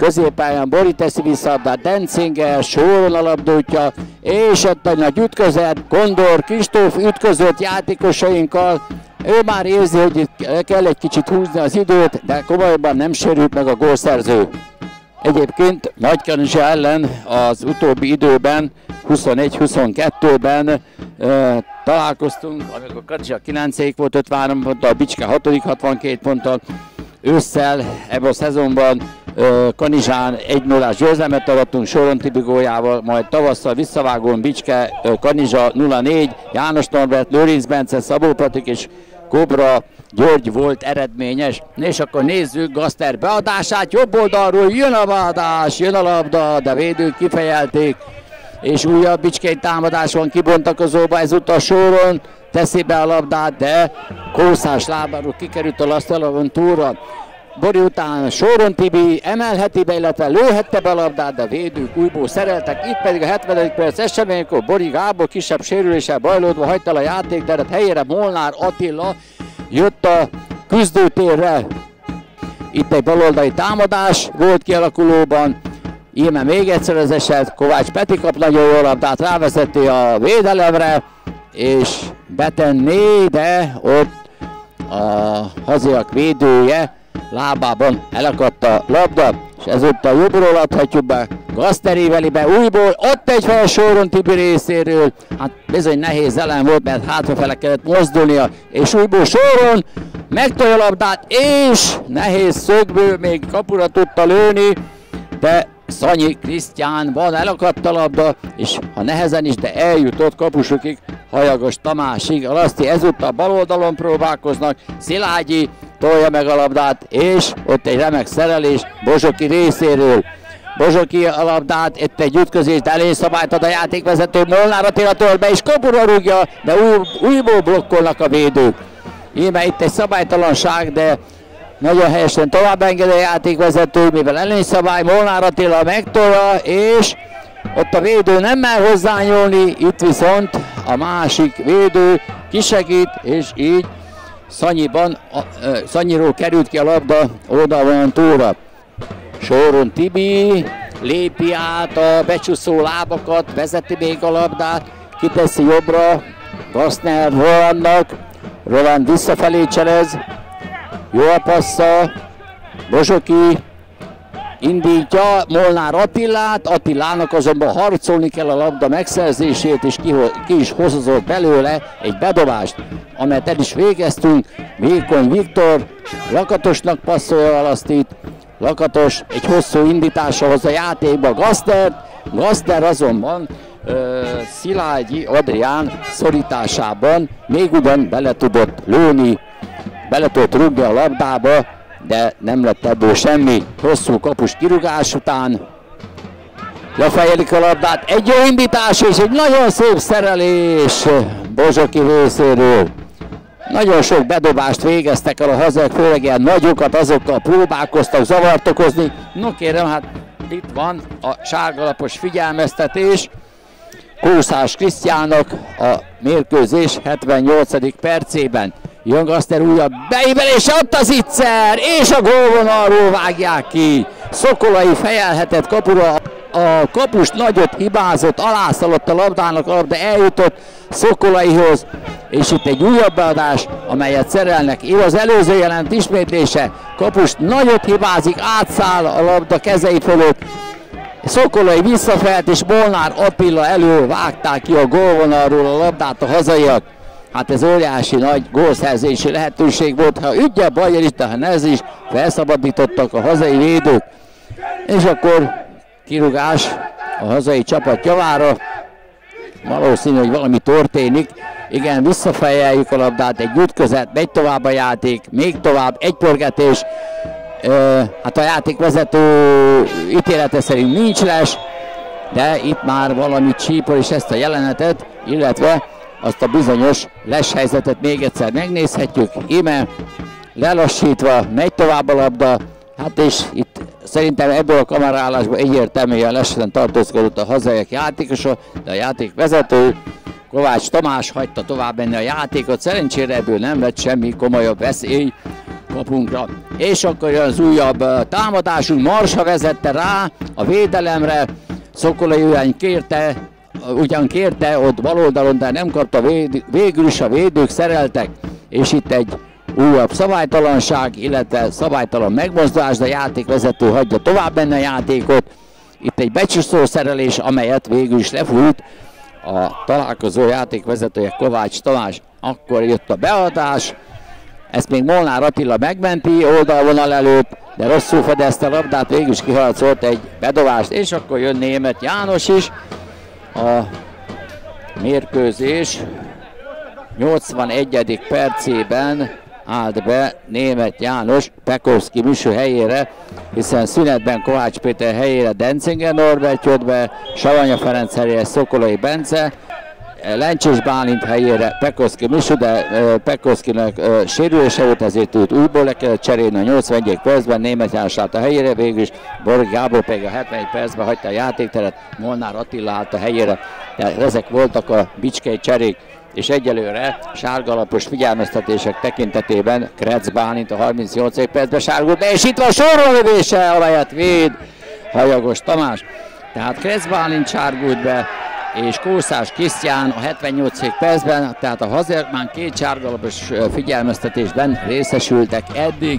középpályán Bori teszi vissza labdát, Denzinger soron a labdútja, és ott egy nagy ütközet, Kondor Kristóf ütközött játékosainkkal, ő már érzi, hogy kell egy kicsit húzni az időt, de komolyabban nem sérült meg a gólszerző. Egyébként Nagykanizsa ellen az utóbbi időben, huszonegy huszonkettőben e, találkoztunk, amikor Kanizsa kilencedik volt ötvenhárom ponttal, Bicske hatodik hatvankét ponttal. Ősszel ebben a szezonban e, Kanizsán egy nullás győzelmet arattunk Soron Tibi góljával, majd tavasszal visszavágón Bicske, e, Kanizsa nulla négy, János Norbert, Lőrinc Bence, Szabó Patik és Kobra György volt eredményes. És akkor nézzük Gaszter beadását, jobb oldalról jön a beadás, jön a labda, de védők kifejelték, és újabb bicskei támadás van kibontakozóba, ezúttal Soron teszi be a labdát, de Kószás lábáról kikerült a lasztalon túlra. Bori után Soron Tibi emelheti be, illetve lőhette be a labdát, de a védők újból szereltek. Itt pedig a hetvenedik perc eseményekor Bori Gábor kisebb sérüléssel bajlódva hagyta a játékteret, helyére Molnár Attila jött a küzdőtérre. Itt egy baloldali támadás volt kialakulóban, íme még egyszer az eset, Kovács Peti kap nagyon jó labdát, rávezeti a védelemre, és betenné, de ott a haziak védője lábában elakadt a labda, és ezúttal jobbról adhatjuk be, Gaszteri veli be újból, ott egy fel Soron Tibi részéről, hát bizony nehéz ellen volt, mert hátrafele kellett mozdulnia, és újból Soron megtolja a labdát, és nehéz szögből még kapura tudta lőni, de Szanyi Krisztián van, elakadt a labda, és ha nehezen is, de eljutott kapusukig, Hajagos Tamásig. A Laszti ezúttal bal oldalon próbálkoznak, Szilágyi tolja meg a labdát, és ott egy remek szerelés Bozsoki részéről. Bozsoki a labdát, itt egy ütközés, de elé szabályt ad a játékvezető, Molnár Attila tol be, és kapura rúgja, de új, újból blokkolnak a védők. Íme itt egy szabálytalanság, de nagyon helyesen tovább enged a játékvezető, mivel előnyszabály, Molnár Attila megtolja, és ott a védő nem mer hozzányúlni, itt viszont a másik védő kisegít, és így Szanyiban, a, ö, Szanyiról került ki a labda oldalon túlra. Soron Tibi lépi át a becsúszó lábakat, vezeti még a labdát, kiteszi jobbra, Gaszner Rolandnak, Roland visszafelé cselez, jó a passza, Bozsoki indítja Molnár Attilát, Attilának azonban harcolni kell a labda megszerzését, és ki, ki is hozott belőle egy bedobást, amelyet el is végeztünk. Vékony Viktor Lakatosnak passzolja a Lasztit, Lakatos egy hosszú indítása hoz a játékba Gasztert, Gaszter azonban ö, Szilágyi Adrián szorításában még ugyan bele tudott lőni, bele tudott rúgni a labdába, de nem lett ebből semmi. Hosszú kapus kirúgás után lefejelik a labdát, egy jó indítás és egy nagyon szép szerelés Bozsoki részéről. Nagyon sok bedobást végeztek el a hazák, főleg ilyen nagyokat, azokkal próbálkoztak zavart okozni. No kérem, hát itt van a sárgalapos figyelmeztetés Kószás Krisztiánnak a mérkőzés hetvennyolcadik percében. Jön Gaszter újabb beívelése, ott az Itzer, és a gólvonalról vágják ki. Szokolai fejelhetett kapura, a kapus nagyot hibázott, alászaladt a labdának, a labda eljutott Szokolaihoz, és itt egy újabb beadás, amelyet szerelnek. Év az előző jelent ismétlése, kapus nagyot hibázik, átszáll a labda kezei fölött, Szokolai visszafelt, és Molnár Attila elől vágták ki a gólvonalról a labdát a hazaiak. Hát ez óriási nagy gólszerzési lehetőség volt, ha ügye bajjal is, de ha ez is, felszabadítottak a hazai védők. És akkor kirúgás a hazai csapat javára. Valószínű, hogy valami történik. Igen, visszafejeljük a labdát, egy ütközet, megy tovább a játék, még tovább, egy pörgetés. Hát a játékvezető ítélete szerint nincs les, de itt már valami csípol is ezt a jelenetet, illetve azt a bizonyos les helyzetet még egyszer megnézhetjük. Íme lelassítva megy tovább a labda, hát és itt szerintem ebből a kamerálásból egyértelműen lesen tartózkodott a hazaiak játékosa, de a játékvezető Kovács Tamás hagyta tovább menni a játékot, szerencsére ebből nem lett semmi komolyabb veszély. kapunkra. És akkor jön az újabb támadásunk, Marsa vezette rá a védelemre, Szokolai ugyan kérte, ugyan kérte ott bal oldalon, de nem kapta, véd, végül is a védők szereltek, és itt egy újabb szabálytalanság, illetve szabálytalan megmozdulás, de a játékvezető hagyja tovább benne a játékot. Itt egy becsúszó szerelés, amelyet végül is lefújt a találkozó játékvezetője, Kovács Tamás. Akkor jött a beadás, ezt még Molnár Attila megmenti oldalvonal előtt, de rosszul fedezte a labdát, végül is kiharcolt egy bedobást, és akkor jön Németh János is. A mérkőzés nyolcvanegyedik percében állt be Németh János Pekovszki Miső helyére, hiszen szünetben Kovács Péter helyére Dencinger Norbert jött be, Savanya Ferenc helyére Szokolai Bence, Lencsés Bálint helyére Pekovszki Miső, de uh, Pekovszkinek uh, sérülése volt, ezért őt újból le kellett cserélni a nyolcvanegyedik percben, Németh János állt a helyére, végül is Borg Gábor pedig a hetvenegy percben hagyta a játékteret, Molnár Attila állt a helyére, de ezek voltak a bicskei cserék, és egyelőre sárgalapos figyelmeztetések tekintetében Kretz Bálint a harmincnyolcadik percben sárgult be, és itt van sorra lövése, amelyet véd Hajagos Tamás. Tehát Kretz Bálint sárgult be, és Kószás Krisztián a hetvennyolcadik percben, tehát a hazaiak már két sárgalapos figyelmeztetésben részesültek eddig,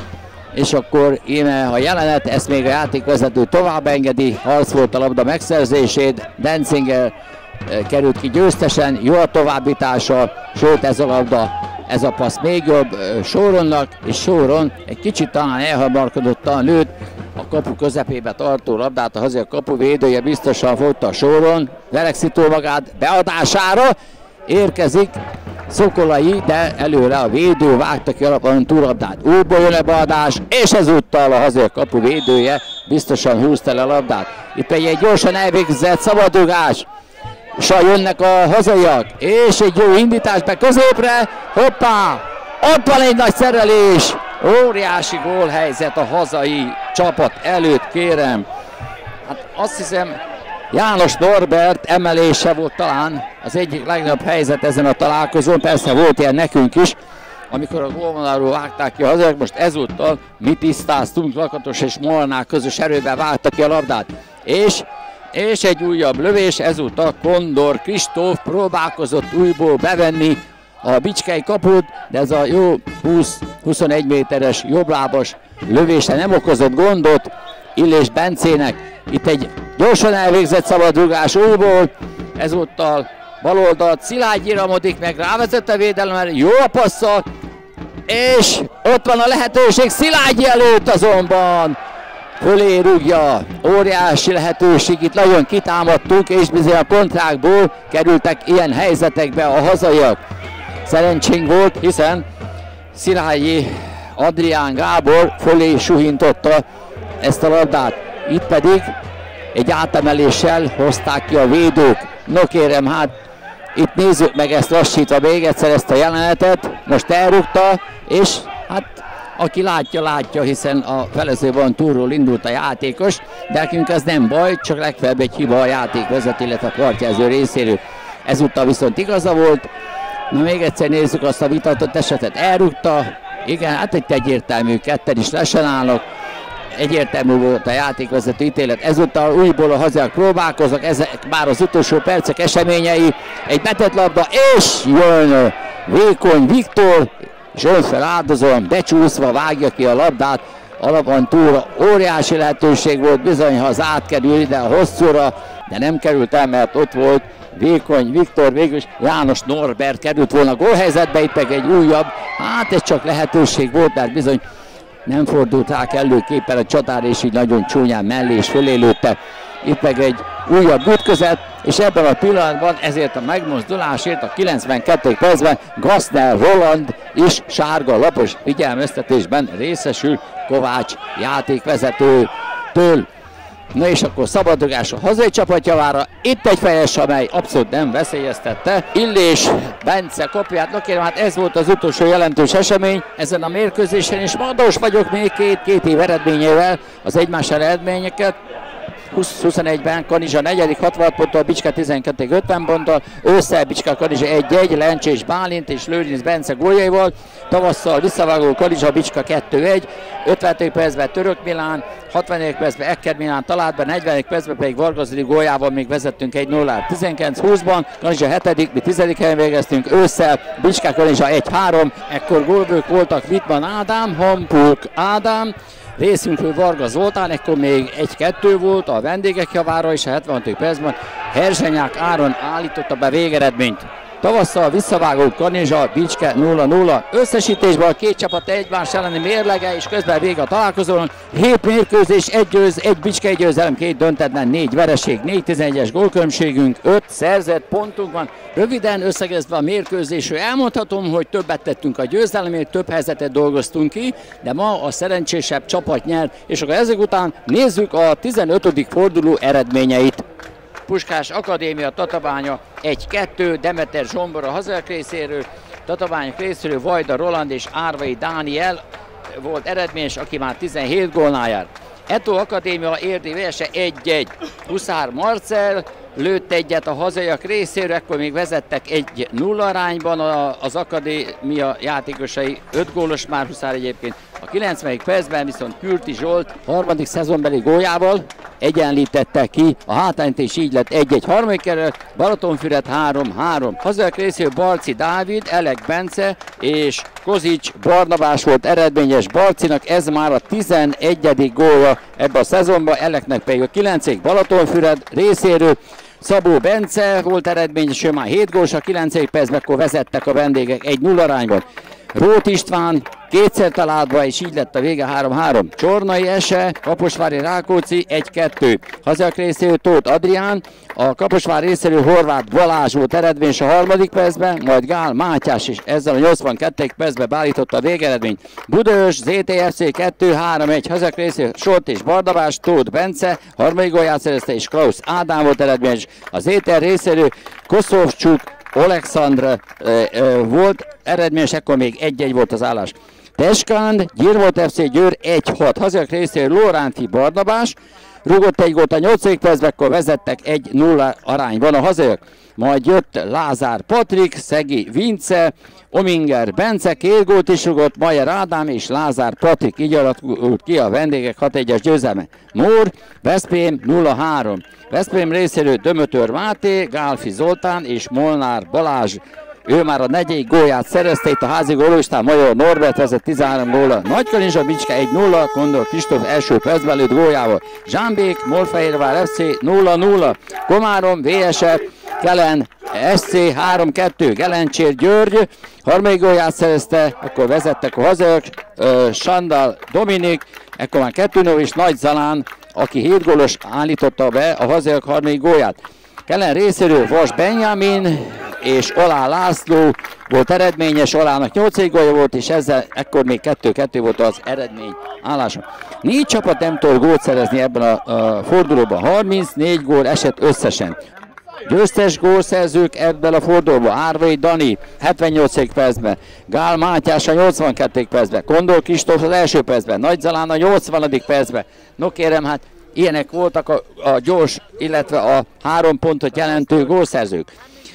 és akkor íme a jelenet, ezt még a játékvezető tovább engedi, harc volt a labda megszerzését, Dencinger került ki győztesen, jó a továbbítása, sőt ez a labda, ez a passz még jobb Soronnak, és Soron egy kicsit talán elhamarkodottan lőtt a kapu közepébe tartó labdát, a hazai kapu védője biztosan fogta a Soron, verekszító magát beadására, érkezik Szokolai, de előre a védő vágta ki alapon túllabdát, újból jön a beadás, és ezúttal a hazai kapu védője biztosan húzta le a labdát. Itt egy, egy gyorsan elvégzett szabadrugás, és jönnek a hazaiak, és egy jó indítás be középre, hoppá, ott van egy nagy szerelés, óriási gólhelyzet a hazai csapat előtt, kérem. Hát azt hiszem, János Norbert emelése volt talán az egyik legnagyobb helyzet ezen a találkozón, persze volt ilyen nekünk is, amikor a gólvonalról vágták ki a hazaiak, most ezúttal mi tisztáztunk, Lakatos és Molnár közös erőben vágta ki a labdát, és és egy újabb lövés, ezúttal Kondor Kristóf próbálkozott újból bevenni a bicskei kaput, de ez a jó húsz-huszonegy méteres jobblábas lövése nem okozott gondot Illés Bencének. Itt egy gyorsan elvégzett szabadrugás újból, ezúttal baloldalt Szilágyi iramodik meg, rávezet a védelemre, jó a passza, és ott van a lehetőség Szilágyi előtt azonban. Fölé rúgja, óriási lehetőség, itt nagyon kitámadtuk, és bizony a kontrákból kerültek ilyen helyzetekbe a hazaiak. Szerencsénk volt, hiszen Szilágyi Adrián Gábor fölé suhintotta ezt a labdát. Itt pedig egy átemeléssel hozták ki a védők. No kérem, hát itt nézzük meg ezt lassítva még egyszer ezt a jelenetet. Most elrúgta, és hát aki látja, látja, hiszen a felezőben túlról indult a játékos, de nekünk ez nem baj, csak legfeljebb egy hiba a játékvezető, illetve a partjelző részéről. Ezúttal viszont igaza volt. Na még egyszer nézzük azt a vitatott esetet. Elrúgta, igen, hát egy egyértelmű, ketten is lesen állnak. Egyértelmű volt a játékvezető ítélet. Ezúttal újból a hazaiak próbálkoznak, ezek már az utolsó percek eseményei. Egy betett labda, és jön Vékony Viktor, és önfel áldozóan becsúszva vágja ki a labdát alapon túlra. Óriási lehetőség volt bizony, ha az átkerül ide a hosszúra, de nem került el, mert ott volt Vékony Viktor, végül is János Norbert került volna gólhelyzetbe, itt meg egy újabb, hát ez csak lehetőség volt, mert bizony nem fordult rá kellőképpen a csatár, és így nagyon csúnyán mellé és fölé lőtte. Itt meg egy újabb ütközet, és ebben a pillanatban ezért a megmozdulásért a kilencvenkettedik percben Gassner Roland is sárga lapos figyelmeztetésben részesül Kovács játékvezetőtől. Na és akkor szabadrugás a hazai csapat javára, itt egy fejes, amely abszolút nem veszélyeztette. Illés Bence kopját, na kérem, hát ez volt az utolsó jelentős esemény ezen a mérkőzésen, és magas vagyok még két, két év eredményével az egymás eredményeket. húsz huszonegyben, Kanizsa negyedik hatvanhat ponttal, Bicske tizenkettő ötven ponttal, ősszel Bicske Kanizsa egy egy, Lencsés Bálint és Lőrinc Bence góljaival, tavasszal visszavágó Kanizsa Bicske kettő egy, ötvenedik percben Török Milán, hatvanedik percben Ekker Milán talált be, negyvenedik percben pedig Varga Zoli góljával még vezettünk egy nullát. tizenkilenc húszban Kanizsa hetedik, mi tizedik helyen végeztünk, ősszel Bicske Kanizsa egy három, ekkor gólvők voltak Wittmann Ádám, Hampuk Ádám, részünkről Varga Zoltán, ekkor még egy kettő volt a vendégek javára, és a hetvenötödik percben Herzsenyák Áron állította be végeredményt. Tavasszal visszavágó Kanizsa Bicske nulla nulla. Összesítésben a két csapat egymás elleni mérlege, és közben vége a találkozónak. hét mérkőzés, egy győz, egy Bicske győzelem, két döntetlen, négy vereség, négy tizenegyes gólkülönbségünk, öt szerzett pontunk van. Röviden összegezve a mérkőzésről elmondhatom, hogy többet tettünk a győzelemért, több helyzetet dolgoztunk ki, de ma a szerencsésebb csapat nyert, és akkor ezek után nézzük a tizenötödik forduló eredményeit. Puskás Akadémia Tatabánya egy kettő, Demeter Zsombor a hazák részéről, Tatabányok részéről Vajda Roland és Árvai Dániel volt eredményes, aki már tizenhét gólnál jár. Eto Akadémia Érdi Vese egy egy, Huszár Marcel lőtt egyet a hazaiak részéről, ekkor még vezettek egy nulla arányban az akadémia játékosai, öt gólos már Huszár egyébként. A kilencvenedik percben viszont Kürti Zsolt harmadik szezonbeli góljával egyenlítette ki a hátrányt, és így lett egy egy. Harmadik kerület Balatonfüred három három. Hazaiak részéről Balci Dávid, Elek Bence és Kozics Barnabás volt eredményes. Balcinak ez már a tizenegyedik gólja ebbe a szezonban, Eleknek pedig a kilencedik. Balatonfüred részéről Szabó Bence volt eredményes, ő már hét gólos, a kilencedik percben akkor vezettek a vendégek egy nulla arányban. Róth István kétszer találva, és így lett a vége három három. Csornai Ese, Kaposvári Rákóczi egy kettő. Hazák részéről Tóth Adrián, a Kaposvár részéről Horváth Balázs volt eredményes a harmadik percben, majd Gál Mátyás is ezzel a nyolcvankettedik percben beállította a végeredményt. Budaörs zé té ef cé kettő három egy. Hazák részéről Solt és Bardabás, Tóth Bence harmadik gólját szerezte, és Klaus Ádám volt eredményes. A zé té er részéről Koszovcsuk Oleksandr e, e, volt eredményes, ekkor még egy egy volt az állás. Teskand, Gyirmót ef cé Győr egy hat. Hazák részéről Lóránti Barnabás rúgott egy gólt a nyolcadik percben, akkor vezettek egy nulla arányban a hazaiak. Majd jött Lázár Patrik, Szegi Vince, Ominger Bence, két gólt is rúgott, Majer Ádám és Lázár Patrik, így alakult ki a vendégek hat egyes győzelme. Mór, Veszprém nulla három. Veszprém részéről Dömötör Máté, Gálfi Zoltán és Molnár Balázs. Ő már a negyedik gólját szerezte, itt a házi gólistán Major Norbert vezet tizenhárom góllal. Nagykanizsa Bicske egy nulla, Kondor Kristóf első percben lőtt góljával. Zsámbék, Molfehérvár ef cé nulla nulla, Komárom, vé es ef, Kelen es cé három kettő, Gelencsér György harmadik gólját szerezte, akkor vezettek a hazaiak, Sandal Dominik, ekkor már kettő nulla, és Nagy Zalán, aki hét gólos állította be a hazaiak harmadik gólját. Kelen részéről Vas Benjamin és Olá László volt eredményes, Olának nyolcadik gólja volt, és ezzel ekkor még kettő kettő volt az eredmény állása. Négy csapat nem tud gólt szerezni ebben a, a fordulóban, harmincnégy gól esett összesen. Győztes gólszerzők ebben a fordulóban: Árvai Dani hetvennyolcadik percben, Gál Mátyás a nyolcvankettedik percben, Kondor Kristóf az első percben, Nagy Zalán a nyolcvanadik percben. No kérem, hát ilyenek voltak a, a gyors, illetve a három pontot jelentő gólszerzők.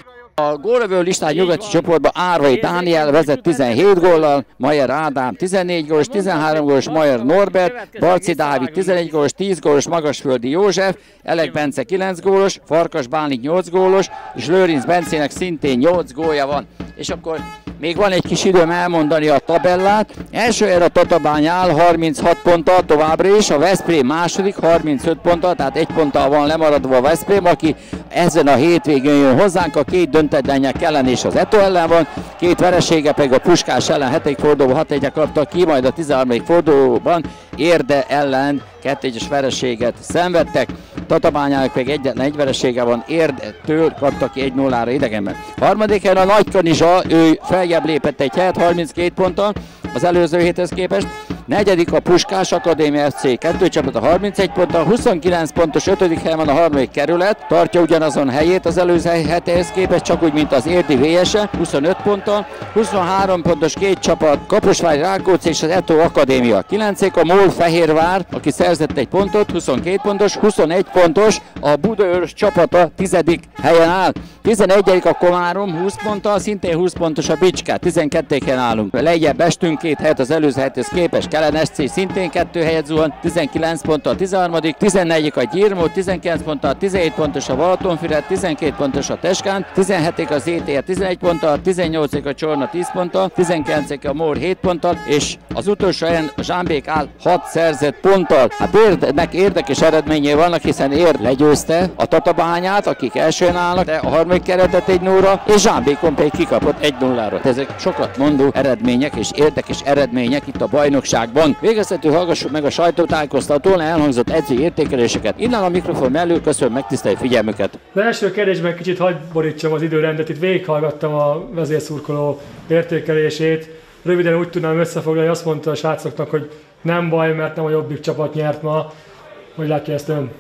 A gólövő listán nyugati csoportban Árvai Dániel vezet tizenhét góllal, Majer Ádám tizennégy gólos, tizenhárom gólos Majer Norbert, Balci Dávid tizenegy gólos, tíz gólos Magasföldi József, Elek Bence kilenc gólos, Farkas Bálint nyolc gólos, és Lőrinc Bencének szintén nyolc gólja van. És akkor még van egy kis időm elmondani a tabellát. Első helyre a Tatabány áll harminchat ponttal továbbra is, a Veszprém második harmincöt ponttal, tehát egy ponttal van lemaradva a Veszprém, aki ezen a hétvégén jön hozzánk, a két döntetlenje Kellen és az Eto ellen van, két veresége pedig a Puskás ellen hetedik fordulóban hat egyre kapta ki, majd a tizenharmadik fordulóban Érde ellen kettő egyes vereséget szenvedtek. Tatabányának pedig egyetlen egy veresége van, Érdtől kaptak ki egy nullára idegenben. Harmadik helyen a Nagykanizsa, ő feljebb lépett egy helyet harminckét ponttal az előző héthez képest. Negyedik a Puskás Akadémia ef cé kettő csapata harmincegy ponttal, huszonkilenc pontos ötödik helyen van a harmadik kerület, tartja ugyanazon helyét az előző hetéhez képest, csak úgy, mint az Érdi vé es e, huszonöt ponttal, huszonhárom pontos két csapat, Kaposvári Rákóczi és az Eto Akadémia. kilencedik a MOL Fehérvár, aki szerzett egy pontot, huszonkét pontos, huszonegy pontos, a Budaörs csapata tizedik helyen áll. tizenegyedik a Komárom húsz ponttal, szintén húsz pontos a Bicskát, tizenkettedik helyen állunk. Lejjebb estünk két helyet az előző hethez képest, Kelen es cé szintén kettő helyet zuhan, tizenkilenc ponttal tizenharmadik, tizennegyedik a Gyirmó, tizenkilenc ponttal, tizenhét pontos a Balatonfüred, tizenkét pontos a Teskán, tizenhetedik a zé té er tizenegy ponttal, tizennyolcadik a Csorna tíz ponttal, tizenkilencedik a Mór hét ponttal, és az utolsó helyen a Zsámbék áll hat szerzett ponttal. Hát Érdnek érdekes eredményei vannak, hiszen Érd legyőzte a Tatabányát, akik elsőn állnak, de a harmadik keretet egy nullra, és Zsámbékon pedig kikapott egy nullára. Ezek sokat mondó eredmények és érdekes eredmények itt a bajnokságban. Végezetül hallgassuk meg a sajtótájékoztatón elhangzott edzői értékeléseket. Innen a mikrofon mellől köszönöm megtisztelő figyelmüket.
Az első kérdésben kicsit hagy borítsam az időrendet, itt végighallgattam a vezérszurkoló értékelését. Röviden úgy tudnám összefoglalni, azt mondta a srácoknak, hogy nem baj, mert nem a Jobbik csapat nyert ma. Hogy látja ezt ön?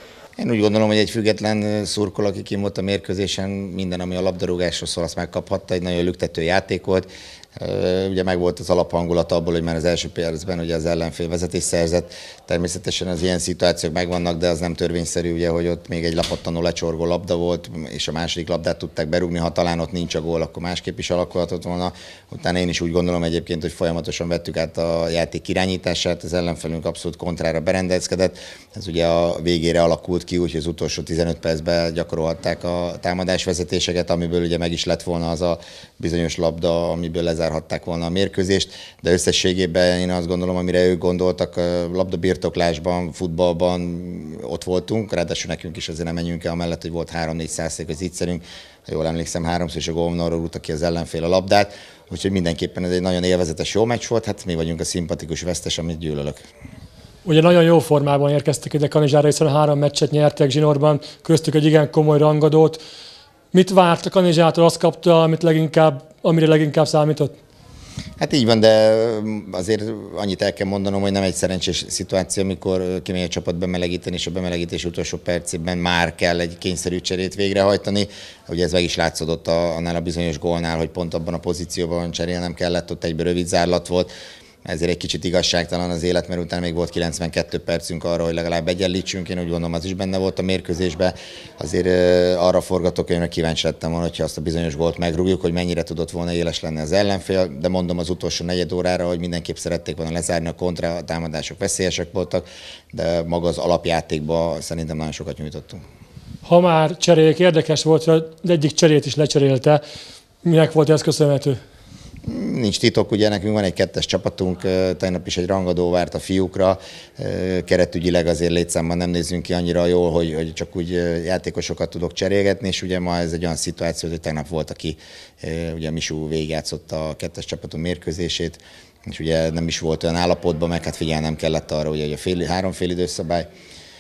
Én úgy gondolom, hogy egy független szurkoló, aki kim volt a mérkőzésen, minden, ami a labdarúgásról szól, azt megkaphatta, egy nagyon lüktető játék volt. Ugye meg volt az alaphangulat abból, hogy már az első percben ugye az ellenfél vezetés szerzett. Természetesen az ilyen szituációk megvannak, de az nem törvényszerű, ugye, hogy ott még egy lapattanó lecsorgó labda volt, és a második labdát tudták berúgni. Ha talán ott nincs a gól, akkor másképp is alakulhatott volna. Utána én is úgy gondolom egyébként, hogy folyamatosan vettük át a játék irányítását, az ellenfelünk abszolút kontrára berendezkedett. Ez ugye a végére alakult ki, úgyhogy az utolsó tizenöt percben gyakorolhatták a támadásvezetéseket, amiből ugye meg is lett volna az a bizonyos labda, amiből lezárhatták volna a mérkőzést, de összességében én azt gondolom, amire ők gondoltak, labdabirtoklásban, futballban ott voltunk, ráadásul nekünk is azért nem menjünk el amellett, hogy volt három-négy százalékos ígyszerünk, ha jól emlékszem, háromszor is a gólvonalról rúgta ki az ellenfél a labdát, úgyhogy mindenképpen ez egy nagyon élvezetes jó meccs volt, hát mi vagyunk a szimpatikus vesztes, amit gyűlölök.
Ugye nagyon jó formában érkeztek ide Kanizsára, hiszen három meccset nyertek zsinórban, köztük egy igen komoly rangadót. Mit várt a Kanizsától, azt kapta, amit leginkább, amire leginkább számított?
Hát így van, de azért annyit el kell mondanom, hogy nem egy szerencsés szituáció, amikor kimegy a csapat bemelegíteni, és a bemelegítés utolsó percében már kell egy kényszerű cserét végrehajtani. Ugye ez meg is látszódott annál a bizonyos gólnál, hogy pont abban a pozícióban cserélnem kellett, ott egyben rövid zárlat volt. Ezért egy kicsit igazságtalan az élet, mert utána még volt kilencvenkettő percünk arra, hogy legalább egyenlítsünk. Én úgy gondolom, az is benne volt a mérkőzésben. Azért arra forgatok, hogy kíváncsi lettem volna, hogyha azt a bizonyos gólt megrúgjuk, hogy mennyire tudott volna éles lenni az ellenfél. De mondom az utolsó negyed órára, hogy mindenképp szerették volna lezárni a kontra, a támadások veszélyesek voltak, de maga az alapjátékban szerintem nagyon sokat nyújtottunk.
Ha már cserék, érdekes volt, hogy az egyik cserét is lecserélte. Minek volt ez köszönhető?
Nincs titok, ugye nekünk van egy kettes csapatunk, tegnap is egy rangadó várt a fiúkra, keretügyileg azért létszámban nem nézzünk ki annyira jól, hogy, hogy csak úgy játékosokat tudok cserélgetni, és ugye ma ez egy olyan szituáció, hogy tegnap volt, aki, ugye Misú végigjátszott a kettes csapatunk mérkőzését, és ugye nem is volt olyan állapotban, meg hát figyelnem kellett arra, ugye, hogy a fél, három fél időszabály.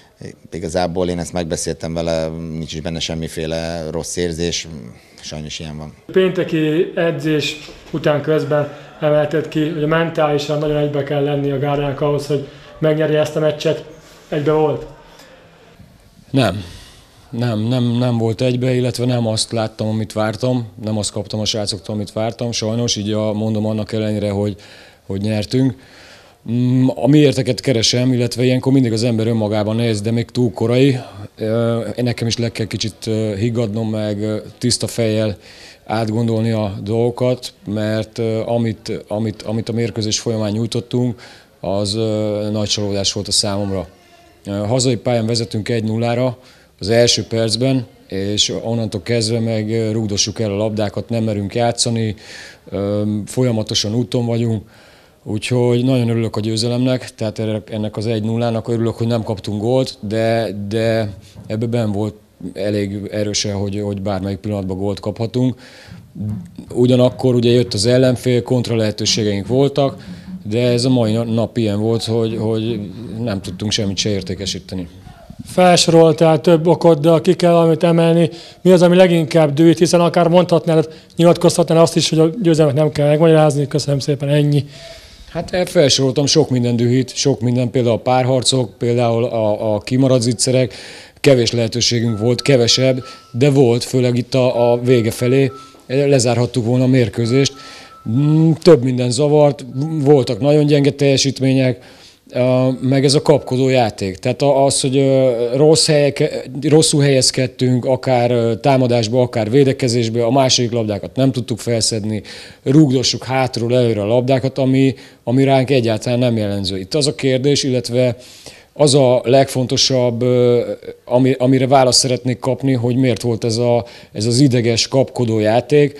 Igazából én ezt megbeszéltem vele, nincs is benne semmiféle rossz érzés, sajnos ilyen van.
Pénteki edzés után közben emelted ki, hogy a mentálisan nagyon egybe kell lenni a gárdának ahhoz, hogy megnyerje ezt a meccset. Egybe volt?
Nem. Nem, nem, nem volt egybe, illetve nem azt láttam, amit vártam, nem azt kaptam a srácoktól, amit vártam, sajnos, így a, mondom annak ellenére, hogy, hogy nyertünk. A miérteket keresem, illetve ilyenkor mindig az ember önmagában néz, de még túl korai. Nekem is le kell kicsit higgadnom, meg tiszta fejjel átgondolni a dolgokat, mert amit, amit, amit a mérkőzés folyamán nyújtottunk, az nagy csalódás volt a számomra. Hazai pályán vezetünk egy nullára az első percben, és onnantól kezdve meg rúgdossuk el a labdákat, nem merünk játszani, folyamatosan úton vagyunk. Úgyhogy nagyon örülök a győzelemnek, tehát ennek az egy nullának örülök, hogy nem kaptunk gólt, de, de ebben benn volt elég erősen, hogy, hogy bármelyik pillanatban gólt kaphatunk. Ugyanakkor ugye jött az ellenfél, kontra lehetőségeink voltak, de ez a mai nap ilyen volt, hogy, hogy nem tudtunk semmit se értékesíteni.
Felsoroltál több okot, de ki kell valamit emelni. Mi az, ami leginkább dühít, hiszen akár mondhatnál, nyilatkozhatnál azt is, hogy a győzelmet nem kell megmagyarázni. Köszönöm szépen, ennyi.
Hát felsoroltam sok minden dühít, sok minden, például a párharcok, például a, a kimaradt zicserek, kevés lehetőségünk volt, kevesebb, de volt, főleg itt a, a vége felé, lezárhattuk volna a mérkőzést. Több minden zavart, voltak nagyon gyenge teljesítmények, meg ez a kapkodó játék. Tehát az, hogy rossz helyek, rosszul helyezkedtünk, akár támadásba, akár védekezésbe, a második labdákat nem tudtuk felszedni, rúgdossuk hátról előre a labdákat, ami, ami ránk egyáltalán nem jellemző. Itt az a kérdés, illetve az a legfontosabb, ami, amire választ szeretnék kapni, hogy miért volt ez, a, ez az ideges, kapkodó játék.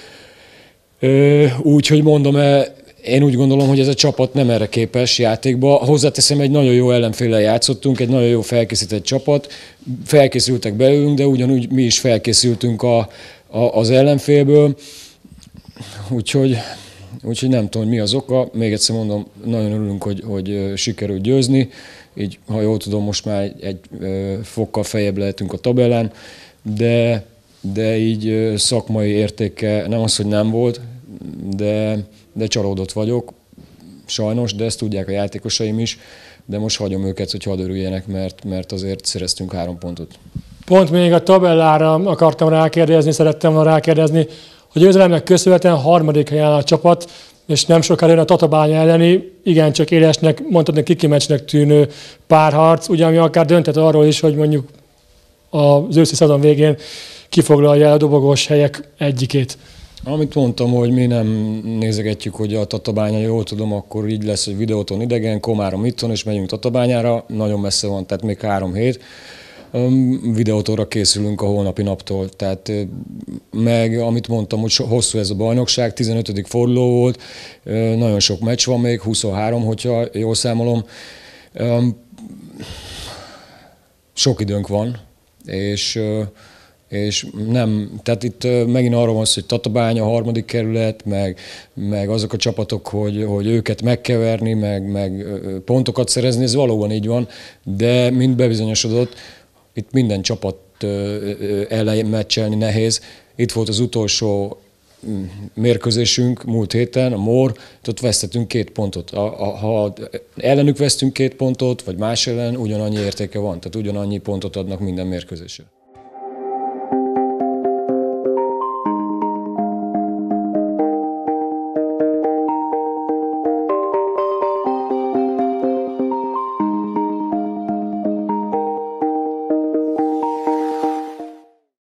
Úgyhogy mondom, én úgy gondolom, hogy ez a csapat nem erre képes játékba. Hozzáteszem, egy nagyon jó ellenféllel játszottunk, egy nagyon jó felkészített csapat. Felkészültek belőlünk, de ugyanúgy mi is felkészültünk a, a, az ellenfélből. Úgyhogy, úgyhogy nem tudom, hogy mi az oka. Még egyszer mondom, nagyon örülünk, hogy, hogy sikerült győzni. Így, ha jól tudom, most már egy, egy fokkal feljebb lehetünk a tabellán, de, de így szakmai értéke nem az, hogy nem volt, de, de csalódott vagyok, sajnos, de ezt tudják a játékosaim is, de most hagyom őket, hogy hadd örüljenek, mert, mert azért szereztünk három pontot.
Pont még a tabellára akartam rákérdezni, szerettem volna rákérdezni, hogy győzelemnek köszönhetően harmadik helyen a csapat, és nem sokára jön a Tatabánya elleni, igencsak élesnek, mondhatni kikimeccsnek tűnő párharc, ugye ami akár dönthet arról is, hogy mondjuk az őszi szezon végén kifoglalja a dobogós helyek egyikét.
Amit mondtam, hogy mi nem nézegetjük, hogy a Tatabánya, jól tudom, akkor így lesz, hogy Videóton idegen, Komárom itthon, és megyünk Tatabányára, nagyon messze van, tehát még három hét. Videótóra készülünk a holnapi naptól, tehát meg amit mondtam, hogy hosszú ez a bajnokság, tizenötödik forduló volt, nagyon sok meccs van még, huszonhárom, hogyha jól számolom. Sok időnk van, és, és nem, tehát itt megint arról van szó, hogy Tatabánya, a harmadik kerület, meg, meg azok a csapatok, hogy, hogy őket megkeverni, meg, meg pontokat szerezni, ez valóban így van, de mind bebizonyosodott, itt minden csapat ellen meccselni nehéz. Itt volt az utolsó mérkőzésünk múlt héten, a Mór, ott vesztettünk két pontot. A, a, ha ellenük vesztünk két pontot, vagy más ellen, ugyanannyi értéke van, tehát ugyanannyi pontot adnak minden mérkőzésre.